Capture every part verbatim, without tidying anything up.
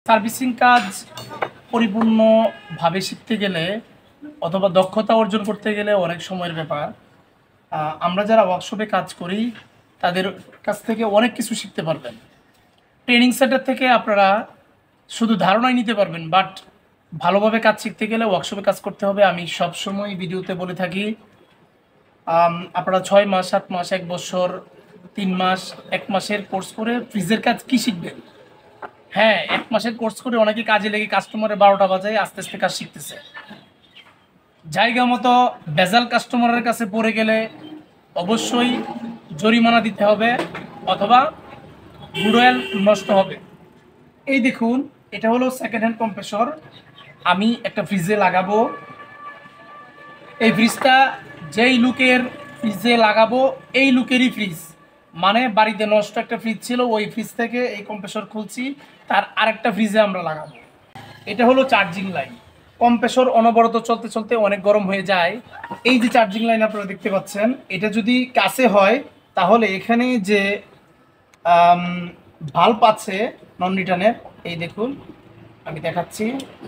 Servicing কাজ পরিপূর্ণভাবে শিখতে গেলে অথবা দক্ষতা অর্জন করতে গেলে অনেক সময়ের ব্যাপার। আমরা যারা ওয়ার্কশপে কাজ করি তাদের কাছ থেকে অনেক কিছু শিখতে পারবেন। ট্রেনিং সেন্টার থেকে আপনারা শুধু ধারণাই নিতে পারবেন, বাট ভালোভাবে কাজ শিখতে গেলে ওয়ার্কশপে কাজ করতে হবে। আমি সবসময় ভিডিওতে বলে থাকি, আপনারা ছয় মাস সাত মাস এক বছর তিন মাস এক মাসের কোর্স করে ফ্রিজের কাজ কি শিখবেন? হ্যাঁ, এক মাসের কোর্স করে অনেকে কাজে লেগে কাস্টমারের বারোটা বাজায় আস্তে আস্তে কাজ শিখতেছে। জায়গা মতো ভেজাল কাস্টমারের কাছে পড়ে গেলে অবশ্যই জরিমানা দিতে হবে অথবা গুড অয়েল নষ্ট হবে। এই দেখুন, এটা হলো সেকেন্ড হ্যান্ড কম্প্রেসর। আমি একটা ফ্রিজে লাগাবো। এই ফ্রিজটা যেই লুকের ফ্রিজে লাগাবো এই লুকেরই ফ্রিজ, মানে বাড়িতে নষ্ট একটা ফ্রিজ ছিল, ওই ফ্রিজ থেকে এই কম্প্রেসর খুলছি, তার আরেকটা ফ্রিজে আমরা লাগাবো। এটা হলো চার্জিং লাইন। কম্প্রেসর অনবরত চলতে চলতে অনেক গরম হয়ে যায়। এই যে চার্জিং লাইন আপনারা দেখতে পাচ্ছেন, এটা যদি কাছে হয় তাহলে এখানে যে ভাল্ব আছে নন রিটার্নের, এই দেখুন আমি দেখাচ্ছি।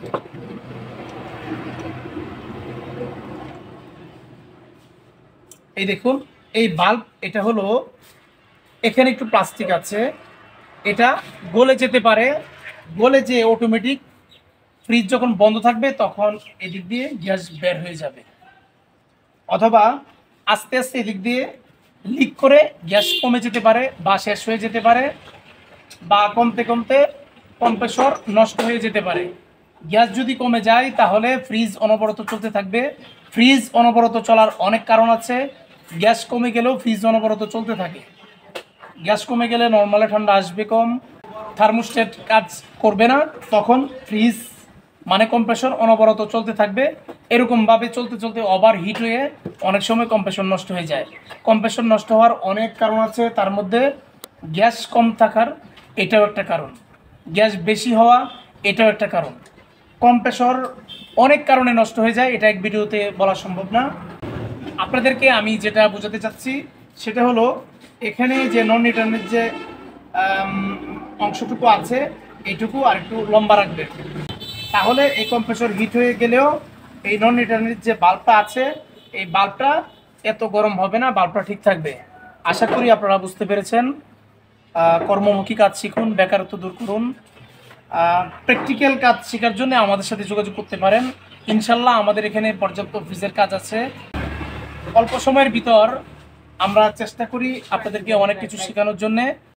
এই দেখুন এই বাল্ব, এটা হলো এখানে একটু প্লাস্টিক আছে, এটা গলে যেতে পারে। গলে যে অটোমেটিক ফ্রিজ যখন বন্ধ থাকবে তখন এদিক দিয়ে গ্যাস বের হয়ে যাবে, অথবা আস্তে আস্তে এদিক দিয়ে লিক করে গ্যাস কমে যেতে পারে বা শেষ হয়ে যেতে পারে, বা কমতে কমতে কম্প্রেসর নষ্ট হয়ে যেতে পারে। গ্যাস যদি কমে যায় তাহলে ফ্রিজ অনবরত চলতে থাকবে। ফ্রিজ অনবরত চলার অনেক কারণ আছে। গ্যাস কমে গেলেও ফ্রিজ অনবরত চলতে থাকে। গ্যাস কমে গেলে নর্মালে ঠান্ডা আসবে কম, থার্মোস্ট্যাট কাজ করবে না, তখন ফ্রিজ মানে কম্প্রেসর অনবরত চলতে থাকবে। এরকমভাবে চলতে চলতে ওভার হিট হয়ে অনেক সময় কম্প্রেসর নষ্ট হয়ে যায়। কম্প্রেসর নষ্ট হওয়ার অনেক কারণ আছে, তার মধ্যে গ্যাস কম থাকার এটাও একটা কারণ, গ্যাস বেশি হওয়া এটাও একটা কারণ। কম্প্রেসর অনেক কারণে নষ্ট হয়ে যায়, এটা এক ভিডিওতে বলা সম্ভব না। আপনাদেরকে আমি যেটা বোঝাতে চাচ্ছি সেটা হলো, এখানে যে নন রিটার্নের যে অংশটুকু আছে এইটুকু আর একটু লম্বা রাখবে, তাহলে এই কম্প্রেসর হিট হয়ে গেলেও এই নন রিটার্নের যে বাল্বটা আছে এই বাল্বটা এত গরম হবে না, বাল্বটা ঠিক থাকবে। আশা করি আপনারা বুঝতে পেরেছেন। কর্মমুখী কাজ শিখুন, বেকারত্ব দূর করুন। প্র্যাকটিক্যাল কাজ শেখার জন্য আমাদের সাথে যোগাযোগ করতে পারেন। ইনশাল্লাহ আমাদের এখানে পর্যাপ্ত ফ্রিজের কাজ আছে। অল্প সময়ের ভিতর আমরা চেষ্টা করি আপনাদেরকে অনেক কিছু শেখানোর জন্যে।